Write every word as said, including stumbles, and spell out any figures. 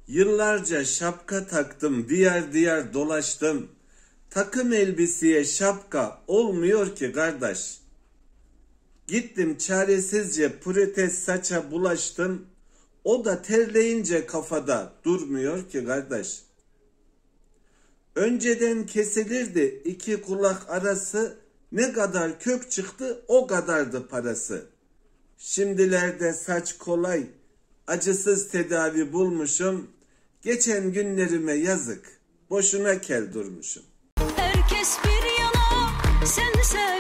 Yıllarca şapka taktım, diyar diyar dolaştım. Takım elbiseye şapka olmuyor ki kardeş. Gittim çaresizce protez saça bulaştım. O da terleyince kafada durmuyor ki kardeş. Önceden kesilirdi iki kulak arası. Ne kadar kök çıktı o kadardı parası. Şimdilerde saç kolay, acısız tedavi bulmuşum. Geçen günlerime yazık, boşuna kel durmuşum. Herkes bir yana, sense